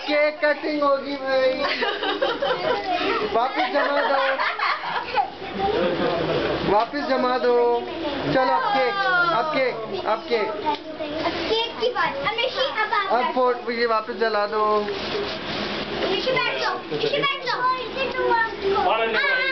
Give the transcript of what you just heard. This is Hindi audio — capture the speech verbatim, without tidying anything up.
केक कटिंग होगी भाई। वापस जमा दो, वापस जमा दो। चलो अब केक, अब केक, अब केक, केक की बात। अब फोट ये वापस जला दो। बैठ जाओ, बैठ जाओ।